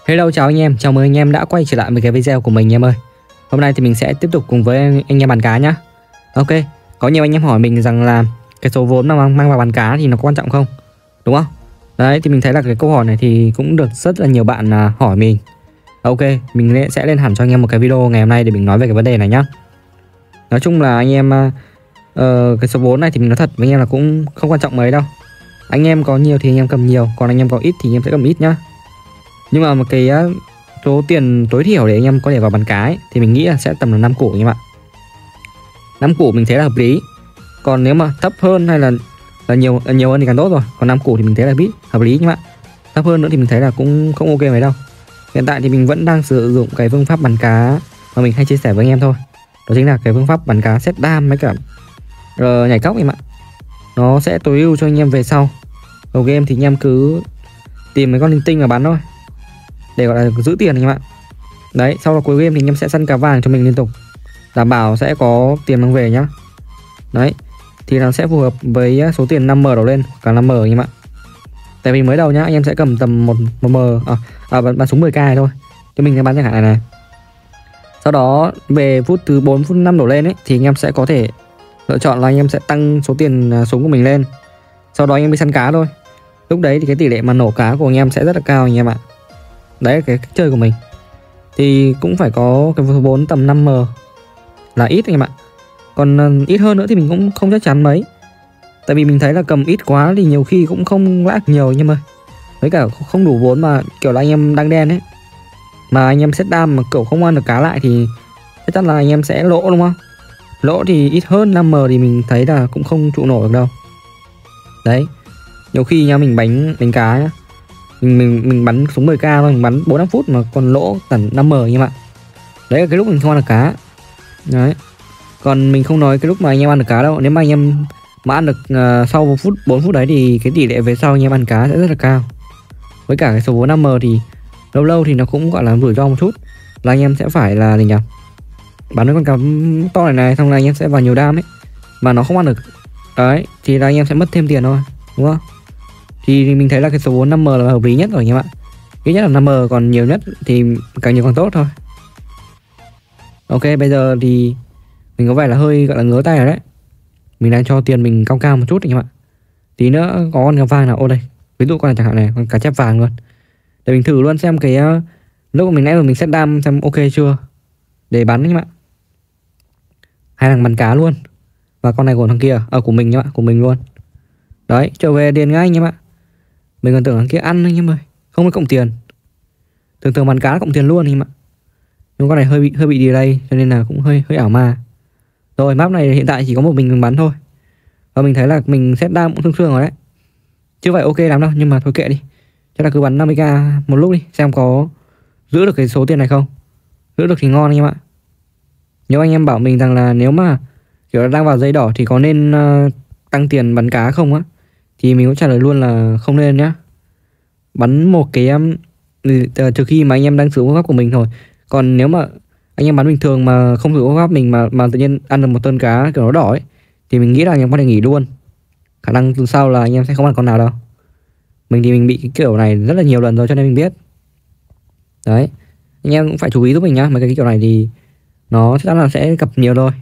Hello chào anh em, chào mừng anh em đã quay trở lại với cái video của mình anh em ơi. Hôm nay thì mình sẽ tiếp tục cùng với anh em bàn cá nhá. Ok, có nhiều anh em hỏi mình rằng là cái số vốn mà mang vào bàn cá thì nó có quan trọng không? Đúng không? Đấy thì mình thấy là cái câu hỏi này thì cũng được rất là nhiều bạn hỏi mình. Ok, mình sẽ lên hẳn cho anh em một cái video ngày hôm nay để mình nói về cái vấn đề này nhá. Nói chung là anh em cái số vốn này thì mình nói thật với anh em là cũng không quan trọng mấy đâu. Anh em có nhiều thì anh em cầm nhiều, còn anh em có ít thì anh em sẽ cầm ít nhá. Nhưng mà một cái số tiền tối thiểu để anh em có thể vào bàn cá ấy, thì mình nghĩ là sẽ tầm là 5 củ anh em ạ. 5 củ mình thấy là hợp lý. Còn nếu mà thấp hơn hay là nhiều hơn thì càng tốt rồi. Còn 5 củ thì mình thấy là hợp lý nhưng mà thấp hơn nữa thì mình thấy là cũng không ok mấy đâu. Hiện tại thì mình vẫn đang sử dụng cái phương pháp bàn cá mà mình hay chia sẻ với anh em thôi. Đó chính là cái phương pháp bàn cá set đam với cả nhảy cóc em ạ. Nó sẽ tối ưu cho anh em về sau. Đầu game thì anh em cứ tìm mấy con linh tinh mà bắn thôi, để gọi là giữ tiền anh em ạ. Đấy, sau đó cuối game thì anh em sẽ săn cá vàng cho mình liên tục, đảm bảo sẽ có tiền mang về nhá. Đấy, thì nó sẽ phù hợp với số tiền 5M đổ lên, cả 5M anh em ạ. Tại vì mới đầu nhá, anh em sẽ cầm tầm 1M bắn súng 10k này thôi. Cho mình sẽ bắn chẳng hạn này. Sau đó về phút thứ 4 phút 5 đổ lên ấy thì anh em sẽ có thể lựa chọn là anh em sẽ tăng số tiền súng của mình lên. Sau đó anh em đi săn cá thôi. Lúc đấy thì cái tỷ lệ mà nổ cá của anh em sẽ rất là cao anh em ạ. Đấy là cái cách chơi của mình. Thì cũng phải có cái vốn tầm 5M là ít anh em ạ. Còn ít hơn nữa thì mình cũng không chắc chắn mấy. Tại vì mình thấy là cầm ít quá thì nhiều khi cũng không lãi nhiều anh em ơi. Với cả không đủ vốn mà kiểu là anh em đang đen ấy, mà anh em set đam mà kiểu không ăn được cá lại thì chắc chắn là anh em sẽ lỗ đúng không? Lỗ thì ít hơn 5M thì mình thấy là cũng không trụ nổi được đâu. Đấy, nhiều khi nha mình đánh cá nhá, mình bắn súng 10k thôi, mình bắn 4-5 phút mà còn lỗ tận 5M anh em ạ. Đấy là cái lúc mình không ăn được cá. Đấy, còn mình không nói cái lúc mà anh em ăn được cá đâu. Nếu mà anh em mà ăn được sau 4 phút đấy thì cái tỷ lệ về sau anh em ăn cá sẽ rất là cao. Với cả cái số vốn 5M thì lâu lâu thì nó cũng gọi là rủi ro một chút, là anh em sẽ phải là gì nhỉ, bắn với con cá to này này, xong là anh em sẽ vào nhiều đam ấy mà nó không ăn được. Đấy thì là anh em sẽ mất thêm tiền thôi, đúng không? Thì mình thấy là cái số vốn 5M là hợp lý nhất rồi anh em ạ. Ít nhất là 5M, còn nhiều nhất thì càng nhiều càng tốt thôi. Ok, bây giờ thì mình có vẻ là hơi gọi là ngứa tay rồi đấy. Mình đang cho tiền mình cao cao một chút anh em ạ. Tí nữa có con cá vàng nào, ô đây, ví dụ con này chẳng hạn này, con cá chép vàng luôn. Để mình thử luôn xem cái lúc mà mình nãy rồi mình set đam xem ok chưa, để bắn anh em ạ. Hay là bắn cá luôn. Và con này của thằng kia, của mình nhá, của mình luôn. Đấy, trở về điền ngay anh em ạ. Mình còn tưởng thằng kia ăn anh em ơi, không có cộng tiền. Thường bắn cá là cộng tiền luôn anh em ạ. Nhưng con này hơi bị delay cho nên là cũng hơi ảo ma. Rồi map này hiện tại chỉ có một mình bắn thôi. Và mình thấy là mình set đam cũng sương rồi đấy. Chưa phải ok lắm đâu, nhưng mà thôi kệ đi. Chắc là cứ bắn 50k một lúc đi, xem có giữ được cái số tiền này không. Giữ được thì ngon anh em ạ. Nếu anh em bảo mình rằng là nếu mà kiểu là đang vào giấy đỏ thì có nên tăng tiền bắn cá không á, thì mình cũng trả lời luôn là không nên nhá. Bắn một cái trừ khi mà anh em đang sử dụng phương pháp của mình thôi. Còn nếu mà anh em bắn bình thường mà không sử dụng phương pháp mình mà tự nhiên ăn được một tân cá kiểu nó đỏ ấy, thì mình nghĩ là anh em có thể nghỉ luôn. Khả năng từ sau là anh em sẽ không ăn con nào đâu. Mình thì mình bị cái kiểu này rất là nhiều lần rồi cho nên mình biết. Đấy, anh em cũng phải chú ý giúp mình nhá. Mấy cái kiểu này thì nó chắc chắn là sẽ gặp nhiều thôi.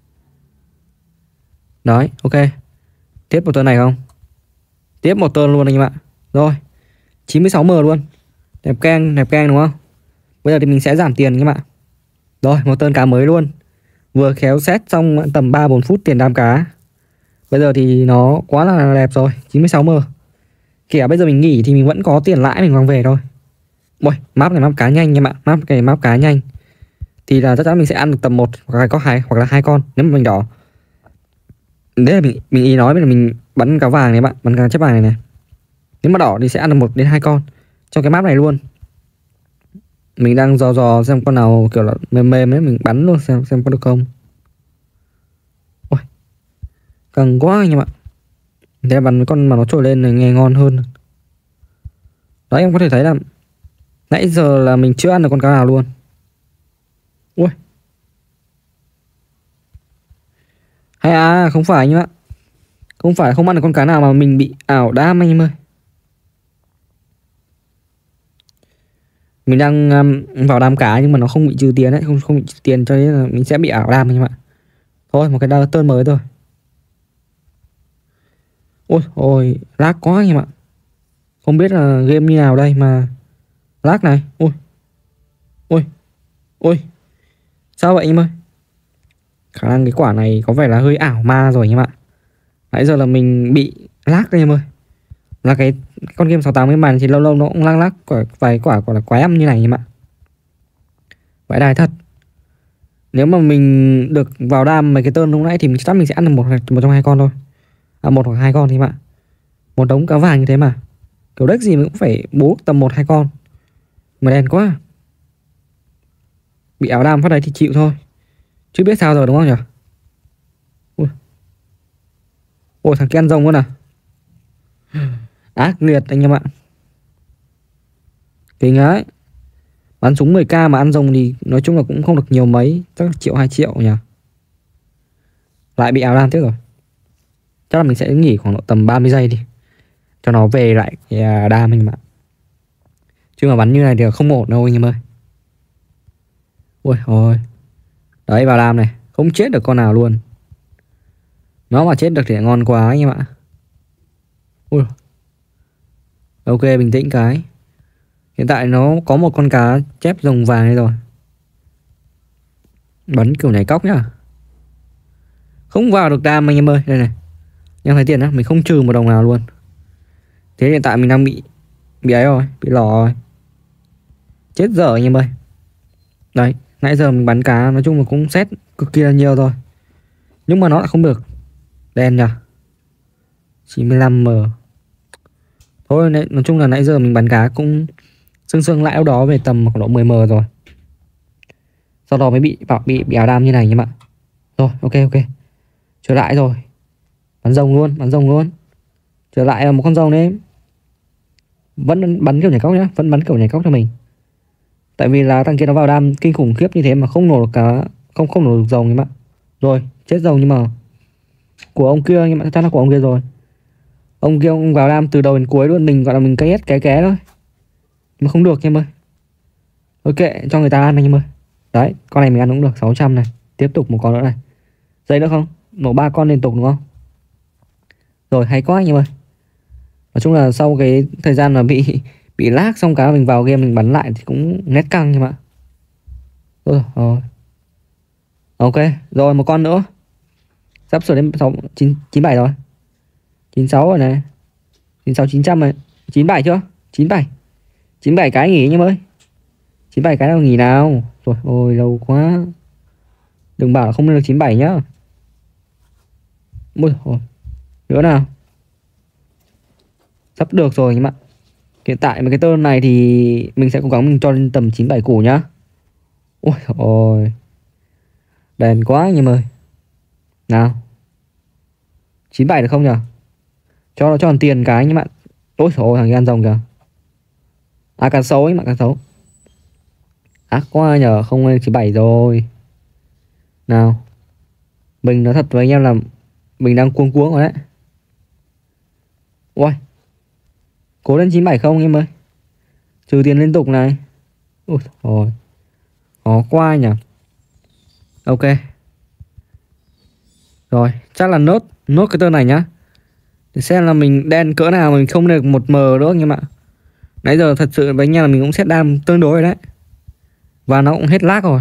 Đấy, ok. Tiếp một turn này không? Tiếp một turn luôn anh em ạ. Rồi, 96M luôn. Đẹp keng đúng không? Bây giờ thì mình sẽ giảm tiền anh em ạ. Rồi, một turn cá mới luôn. Vừa khéo set xong tầm 3-4 phút tiền đam cá. Bây giờ thì nó quá là đẹp rồi, 96M. Kể cả bây giờ mình nghỉ thì mình vẫn có tiền lãi mình mang về thôi. Ôi, map này map cá nhanh em ạ. Map cá nhanh thì là chắc chắn mình sẽ ăn được tầm 1 hoặc là 2 con nếu mà mình đỏ. Đấy là mình ý nói là mình bắn cá vàng này bạn, bắn cá chép vàng này. Nếu mà đỏ thì sẽ ăn được 1 đến 2 con trong cái map này luôn. Mình đang dò xem con nào kiểu là mềm ấy, mình bắn luôn xem có được không. Ôi, càng quá anh em ạ. Thế bắn con mà nó trồi lên này nghe ngon hơn. Đấy, em có thể thấy là nãy giờ là mình chưa ăn được con cá nào luôn. Ui, hay không phải anh em ạ. Không phải không ăn được con cá nào mà mình bị ảo đam anh em ơi. Mình đang vào đám cá nhưng mà nó không bị trừ tiền đấy, không bị trừ tiền, cho nên là mình sẽ bị ảo đam anh em ạ. Thôi một cái turn mới thôi. Ôi ôi lag quá anh em ạ. Không biết là game như nào đây mà lag này. Ôi ôi ôi, sao vậy anh em ơi? Khả năng cái quả này có vẻ là hơi ảo ma rồi anh em ạ. Nãy giờ là mình bị lag đây em ơi. Là cái con game 68 cái màn thì lâu lâu nó cũng lag vài quả gọi là quái âm như này em ạ. Vãi đài thật. Nếu mà mình được vào đam mấy cái turn lúc nãy thì chắc mình sẽ ăn được một trong hai con thôi. À, một hoặc hai con thì mà. Một đống cá vàng như thế mà. Kiểu deck gì mình cũng phải bố tầm một hai con. Mà đen quá. Bị áo đam phát đấy thì chịu thôi. Chứ biết sao rồi đúng không nhỉ? Ui. Ôi thằng kia ăn rồng luôn à. Ác liệt anh em ạ. Kinh ấy. Bắn súng 10k mà ăn rồng thì nói chung là cũng không được nhiều mấy. Chắc là 1-2 triệu nhỉ. Lại bị áo đam tiếp rồi. Chắc là mình sẽ nghỉ khoảng độ tầm 30 giây đi. Cho nó về lại cái đam anh em ạ. Chứ mà bắn như này thì không ổn đâu anh em ơi. Ui ôi. Đấy vào đam này. Không chết được con nào luôn. Nó mà chết được thì ngon quá anh em ạ. Ui. Ok bình tĩnh cái. Hiện tại nó có một con cá chép rồng vàng đây rồi. Bắn kiểu nhảy cóc nhá. Không vào được đam anh em ơi. Đây này. Em thấy tiền á. Mình không trừ một đồng nào luôn. Thế hiện tại mình đang bị ấy rồi. Bị lò rồi. Chết dở anh em ơi. Đấy. Nãy giờ mình bắn cá nói chung là cũng xét cực kỳ là nhiều rồi. Nhưng mà nó lại không được. Đen nhỉ. 95M. Thôi nói chung là nãy giờ mình bắn cá cũng sương lại ở đó về tầm khoảng độ 10M rồi. Sau đó mới bị áo đam như này anh em ạ. Rồi ok. Trở lại rồi. Bắn rồng luôn. Trở lại là một con rồng đấy. Vẫn bắn kiểu nhảy cóc nhá, vẫn bắn kiểu nhảy cóc cho mình. Tại vì là thằng kia nó vào đam kinh khủng khiếp như thế mà không nổ được cá, không nổ được rồng em ạ. Rồi, chết rồng nhưng mà của ông kia anh em ạ, chắc là của ông kia rồi. Ông kia ông vào đam từ đầu đến cuối luôn, mình gọi là mình ké thôi. Mà không được em ơi. Ok, cho người ta ăn anh em ơi. Đấy, con này mình ăn cũng được 600 này. Tiếp tục một con nữa này. Dây nữa không? Nổ 3 con liên tục đúng không? Rồi hay quá anh em ơi. Nói chung là sau cái thời gian mà bị lag xong cái mình vào game mình bắn lại thì cũng nét căng em ạ. Rồi. Ok, rồi một con nữa. Sắp sửa đến 97 rồi. 96 rồi này. 96 900 rồi. 97 chưa? 97 cái nghỉ anh em ơi. 97 cái nào nghỉ nào. Rồi ôi lâu quá. Đừng bảo là không lên được 97 nhá. Ôi ôi. Nữa nào. Sắp được rồi anh em ạ. Hiện tại mấy cái turn này thì mình sẽ cố gắng mình cho lên tầm 97 củ nhá. Ôi ôi. Đèn quá anh em ơi. Nào. 97 được không nhỉ? Cho nó tròn tiền cái anh em ạ. Ôi trời ơi thằng gan rồng kìa. À cá sấu ấy mà, cá sấu. Ác quá nhờ, không lên 97 rồi. Nào. Mình nói thật với anh em là mình đang cuống rồi đấy. Ôi. Cố lên 97 không em ơi. Trừ tiền liên tục này. Ui thôi. Khó quá nhỉ. Ok. Rồi, chắc là nốt cái tên này nhá. Để xem là mình đen cỡ nào mình không được 1M nữa anh em ạ. Nãy giờ thật sự với anh em là mình cũng set đam tương đối rồi đấy. Và nó cũng hết lag rồi.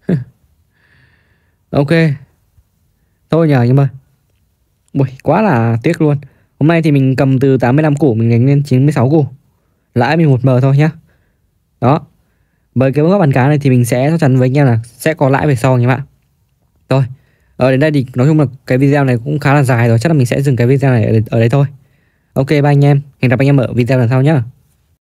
Ok. Thôi nhờ anh em ơi. Ui, quá là tiếc luôn. Hôm nay thì mình cầm từ 85 củ mình đánh lên 96 củ. Lãi mình 1M thôi nhá. Đó. Với cái bước bàn cá này thì mình sẽ chắc chắn với anh em là sẽ có lãi về sau anh em ạ. Rồi. Đến đây thì nói chung là cái video này cũng khá là dài rồi. Chắc là mình sẽ dừng cái video này ở đây thôi. Ok bye anh em. Hẹn gặp anh em ở video lần sau nhá.